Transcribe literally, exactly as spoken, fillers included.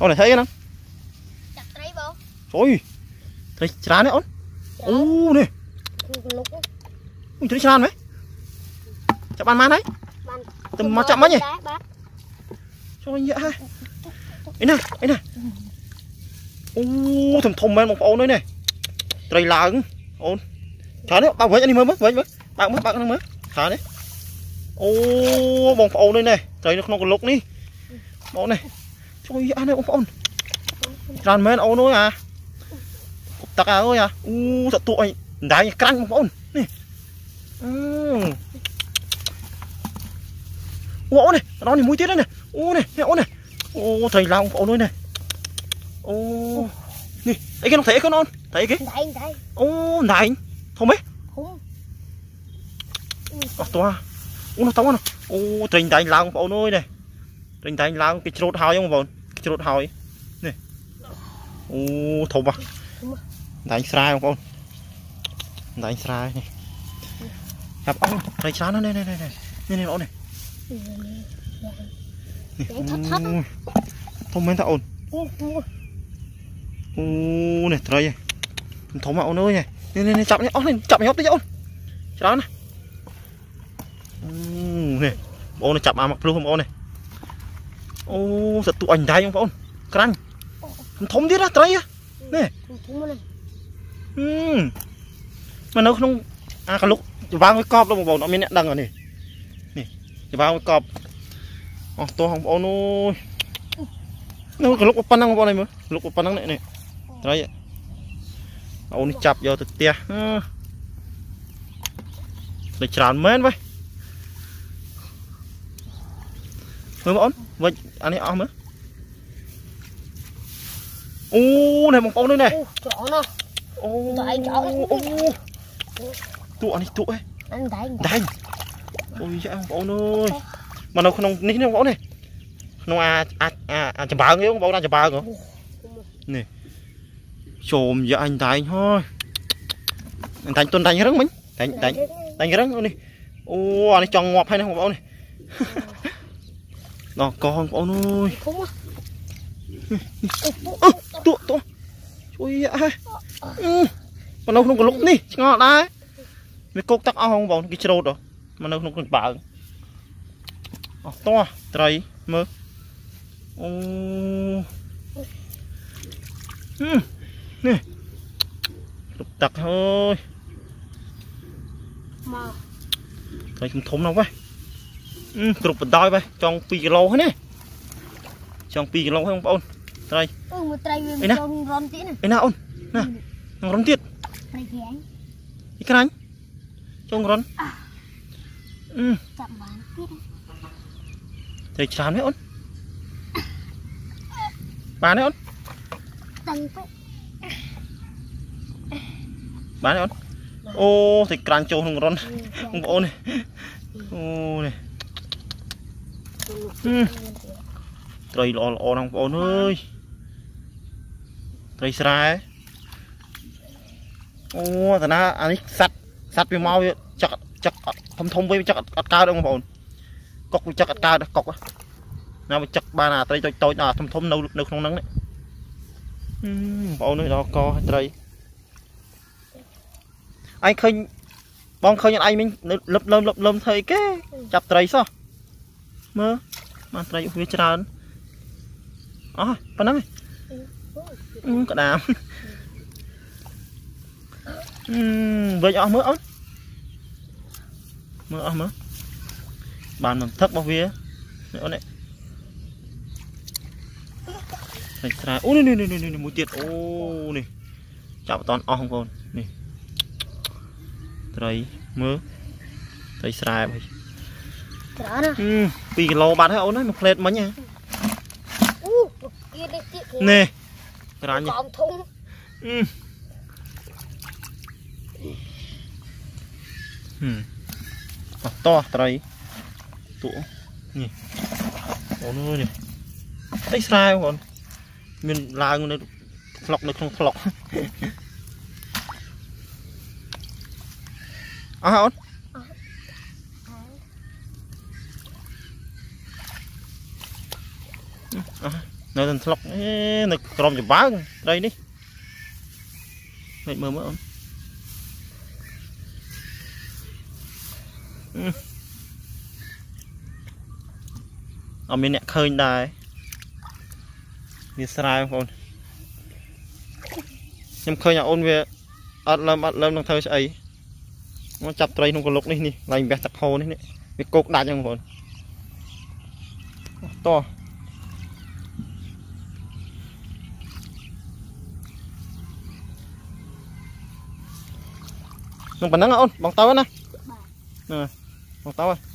អូនthấy không จับត្រីបង ôiត្រីច្រើនទេអូនអូនេះលុកត្រីច្រើនហ្មងចាប់បានបានហើយបានទៅមកចាប់មិញហ៎បាទចូលយកហ่ะអីណាអីណាអូធំធំមែនបងប្អូនអើយនេះត្រីឡើងអូនច្រើននេះបើវិញនេះមើលមើលវិញមើលបើកមើលបើកហ្នឹងមើលច្រើននេះអូបងប្អូនអើយនេះត្រីនៅក្នុងកលុកនេះបងនេះចូលយកនេះបងប្អូនច្រើនមែនអូនអើយអាតាក់អើយអាអូសក់ទូអីដៃក្រាញ់បងប្អូននេះអឺអូនេះដល់នេះមួយទៀតនេះអូនេះអូនេះអូត្រីឡើងបងប្អូនអើយនេះអូនេះអីគេនោះត្រីអីគេអូនត្រីអីគេដៃដៃអូដៃធំហ៎ធំអត់តោះអូនោះតោះអូត្រីដៃឡើងបងប្អូនអើយនេះត្រីដៃឡើងគេច្រូតហើយបងប្អូនច្រូតហើយនេះអូធំហ៎ដៃស្រែបងប្អូនដៃស្រែនេះចាប់អស់ត្រីច្រើនណាស់នេះនេះនេះនេះបងប្អូននេះធំមែនតើអូនអូអូនេះត្រីធំមកអូនអើយនេះនេះចាប់នេះអស់នេះចាប់ឲ្យហប់តិចអូនច្រើនណាអូនេះបងអូនចាប់មកមកភ្លុះបងអូននេះអូសត្វទូអញដៃបងប្អូនក្រាញ់ធំទៀតណាត្រីនេះធំណាស់ហឹមមកនៅក្នុងអាកលុកច្បាងឲ្យកប់បងប្អូនអត់មានអ្នកដឹងអានេះនេះច្បាងឲ្យកប់អស់តោះបងប្អូនអូយនៅកលុកប៉ុណ្ណឹងបងប្អូននេះមើលលុកប៉ុណ្ណឹងនេះត្រីអូនចាប់យកទៅផ្ទះតែច្រើនមែនវ៉ៃមើលបងអូនវិញអានេះអស់មើលអូនេះបងប្អូននេះច្រងណាស់អូដៃច្រងអូទូអានេះទូហ៎អានដៃដៃអូយបងប្អូនអើយមកនៅក្នុងនេះនេះបងប្អូននេះក្នុងអាអាចំបើងទេបងប្អូនអាចំបើងហ៎នេះជុំយកអញដៃហើយអញដៃទុនដៃរឹងមិញដៃដៃដៃរឹងអូនេះអូអានេះចង់ងាប់ហើយណាបងប្អូននេះដល់កបងប្អូនអើយធំទូទូជួយហើយមកនៅក្នុងកលុកនេះឆ្ងល់ដែរវាកុកទឹកអស់បងប្អូនគេច្រូតមកនៅក្នុងបើងអស់តោះត្រីមើលអូហឹមនេះទុកទឹកហើយមកត្រីធំធំណាស់វ៉េគ្រប់បណ្ដោយវ៉េចង់ពីរគីឡូហ្នឹងណាចង់ពីរគីឡូហ្នឹងបងប្អូនត្រីអឺមួយត្រីវាចង់រន់ទៀតណាឯណាអូនណានឹងរន់ទៀតត្រីក្រាញ់អីក្រាញ់ចង់រន់អឺចាប់បានទៀតត្រីច្រើនទេអូនបានទេអូនតឹងពេកបានទេអូនអូត្រីក្រាញ់ចូលក្នុងរន់បងប្អូននេះអូនេះត្រីល្អល្អណាស់បងប្អូនអើយត្រីស្រែអូតាណាអានេះសัตว์សัตว์វាមកវាចឹកចឹកធំធំវាចឹកអត់កើតទេបងប្អូនកុកវាចឹកអត់កើតទេកុកណាវាចឹកបានអាត្រីតូចតូចអាធំធំនៅនៅក្នុងហ្នឹងបងប្អូននេះដល់កត្រីអញឃើញបងឃើញអញមិញលឹបលឹមលឹបលឹមធ្វើអីគេចាប់ត្រីសោះមើលបានត្រីវាច្រើនអស់ប៉ុណ្ណឹងក្តាមអឺវិញអស់មើលអូនមើលអស់មើលបានមិនថឹករបស់វាអូននេះត្រីស្រែអូនេះនេះនេះមួយទៀតអូនេះចាប់អត់តអស់បងប្អូននេះត្រីមើលត្រីស្រែហើយច្រើនណាស់ពីរគីឡូបាត់ហើយអូនហើយមួយផ្លេតមិញហ៎អូគេនេះទៀតនេះក្រាញ់កោមធំអឺហឹមអត់តោះត្រីទូនេះអូនអើយនេះត្រីស្រែបងមានឡើងនៅផ្លុកនៅក្នុងផ្លុកអស់អូនអស់ nơi thân lọc nơi cầm chụp báo đây đi mệt mơ mơ ở bên này khơi đài đi sai không nhưng khơi nhà ôn về ăn lâm ăn lâm đang thơi ấy nó chặt tray không có lục đi nè lại bẹt chặt hồ này bị cột đạn trong hồn to nông bản năng ôn bằng tàu nè nè bằng tàu